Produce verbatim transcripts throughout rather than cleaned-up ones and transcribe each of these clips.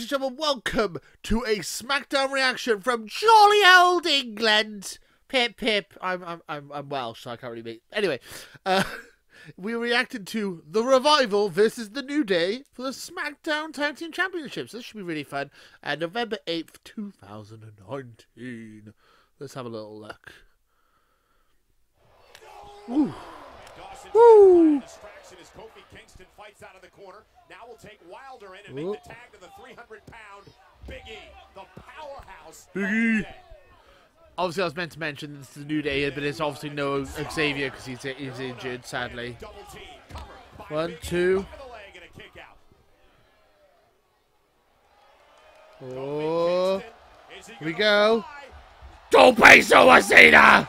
and gentlemen, welcome to a SmackDown reaction from jolly old England. Pip, pip. I'm, I'm, I'm, I'm Welsh, so I can't really make. Anyway, uh, we reacted to The Revival versus The New Day for the SmackDown Tag Team Championships. This should be really fun. And November eighth, two thousand nineteen. Let's have a little look. Woo. Woo. Kofi Kingston fights out of the corner. Now we'll take Wilder in and make the tag to the three hundred pound Big E, the powerhouse. Big E. Obviously, I was meant to mention this is the New Day, but it's obviously no Xavier because he's, he's injured, sadly. One, two. Oh, here we go. Don't pay so Cena!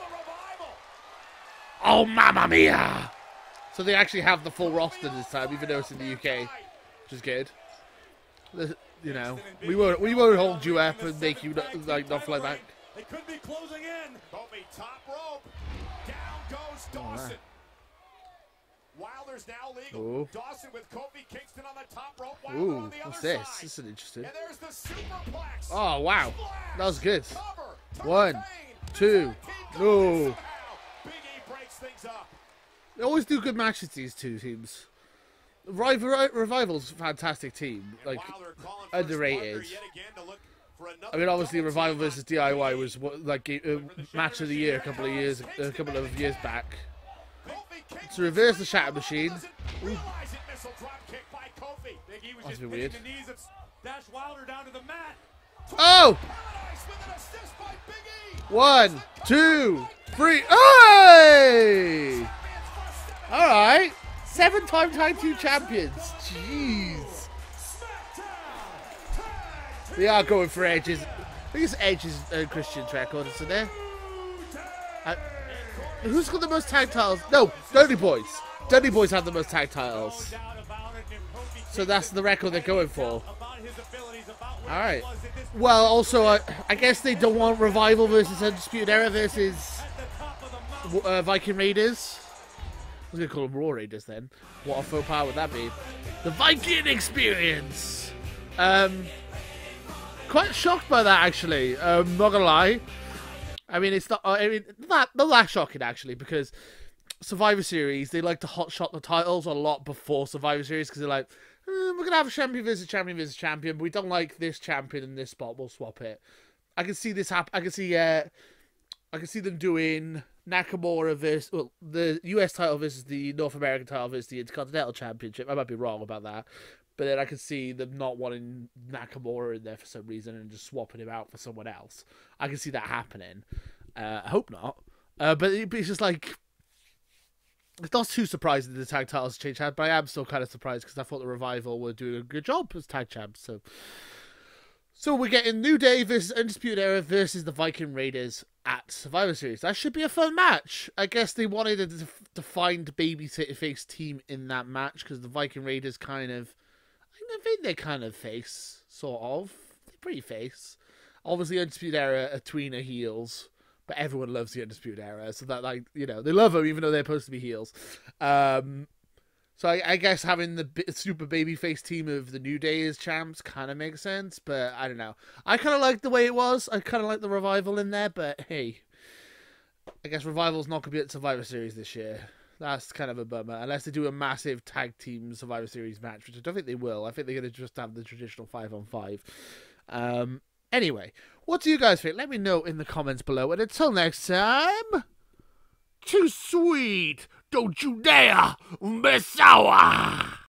Oh, mamma mia! So they actually have the full roster this time, even though it's in the U K, which is good. You know, we won't we won't hold you up and make you like not fly back. They could be closing in. Kofi top rope. Down goes Dawson. Oh, Wilder's now legal. Ooh. Dawson with Kofi Kingston on the top rope. Wilder Ooh, on the what's other this? side. This is interesting. And there's the superplex. Oh wow, Splash. that was good. Cover. One, two, no. Big E breaks things up. They always do good matches, these two teams. Revival, Revival's a fantastic team, like underrated. I mean, obviously, Revival versus D I Y was what, like a match of the year a couple of years, a couple of years back. To reverse the Shatter Machine. Ooh. That's a bit weird. Oh! One, two, three. Hey! All right, seven-time tag team champions. Jeez, they are going for Edge's. I think it's Edge's uh, Christian's record, isn't there? Uh, who's got the most tag titles? No, Dudley Boys. Dudley Boys have the most tag titles, so that's the record they're going for. All right. Well, also, uh, I guess they don't want Revival versus Undisputed Era versus uh, Viking Raiders. I was going to call them Raw Raiders then. What a faux pas would that be? The Viking Experience! Um, quite shocked by that, actually. Um, not going to lie. I mean, it's not, I mean, not, not that shocking, actually, because Survivor Series, they like to hotshot the titles a lot before Survivor Series, because they're like, eh, we're going to have a champion versus champion versus champion, but we don't like this champion in this spot, we'll swap it. I can see this happen. I can see, uh, I can see them doing Nakamura versus, well, the U S title versus the North American title versus the Intercontinental Championship. I might be wrong about that. But then I can see them not wanting Nakamura in there for some reason and just swapping him out for someone else. I can see that happening. Uh, I hope not. Uh, but, it, but it's just like, it's not too surprising that the tag titles change hands, but I am still kind of surprised because I thought the Revival were doing a good job as tag champs. So, so we're getting New Day versus Undisputed Era versus the Viking Raiders at Survivor Series. That should be a fun match. I guess they wanted a defined babyface team in that match because the Viking Raiders kind of, I think they're kind of face, sort of. They're pretty face. Obviously, Undisputed Era are tweener heels, but everyone loves the Undisputed Era, so that, like, you know, they love them even though they're supposed to be heels. Um, so I, I guess having the super babyface team of the New Day as champs kind of makes sense, but I don't know. I kind of like the way it was. I kind of like the Revival in there, but hey, I guess Revival's not going to be at Survivor Series this year. That's kind of a bummer, unless they do a massive tag team Survivor Series match, which I don't think they will. I think they're going to just have the traditional five on five. Um, anyway, what do you guys think? Let me know in the comments below, and until next time, too sweet, don't you dare, Misawa!